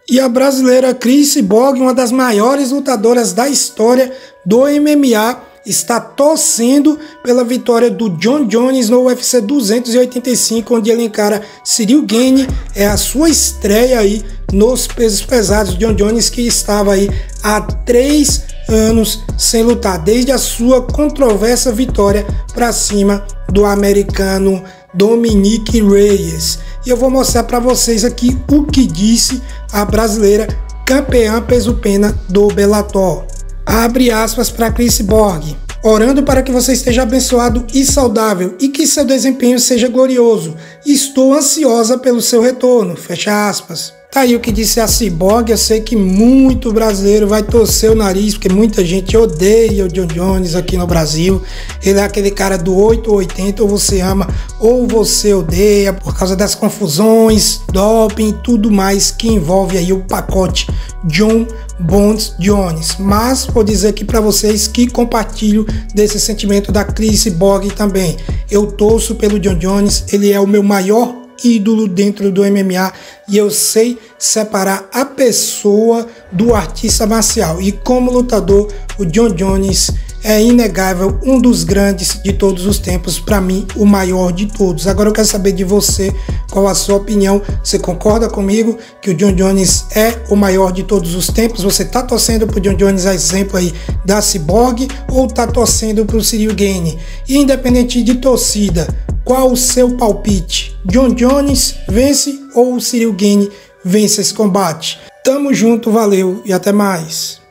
E a brasileira Cris Cyborg, uma das maiores lutadoras da história do MMA, está torcendo pela vitória do Jon Jones no UFC 285, onde ele encara Ciryl Gane. É a sua estreia aí nos pesos pesados. Jon Jones, que estava aí há 3 anos sem lutar, desde a sua controversa vitória para cima do americano Dominick Reyes. E eu vou mostrar para vocês aqui o que disse a brasileira campeã peso-pena do Bellator. Abre aspas para Cris Cyborg. Orando para que você esteja abençoado e saudável e que seu desempenho seja glorioso. Estou ansiosa pelo seu retorno. Fecha aspas. Tá aí o que disse a Cyborg. Eu sei que muito brasileiro vai torcer o nariz, porque muita gente odeia o Jon Jones aqui no Brasil. Ele é aquele cara do 8 ou 80, ou você ama ou você odeia, por causa das confusões, doping e tudo mais que envolve aí o pacote Jon Jones. Mas vou dizer aqui para vocês que compartilho desse sentimento da Cris Cyborg também. Eu torço pelo Jon Jones, ele é o meu maior ídolo dentro do MMA e eu sei separar a pessoa do artista marcial. E como lutador, o Jon Jones é inegável, um dos grandes de todos os tempos, para mim o maior de todos. Agora eu quero saber de você, qual a sua opinião? Você concorda comigo que o Jon Jones é o maior de todos os tempos? Você tá torcendo pro Jon Jones, a exemplo aí da Cyborg, ou tá torcendo pro Ciryl Gane? E independente de torcida, qual o seu palpite? Jon Jones vence ou o Ciryl Gane vence esse combate? Tamo junto, valeu e até mais.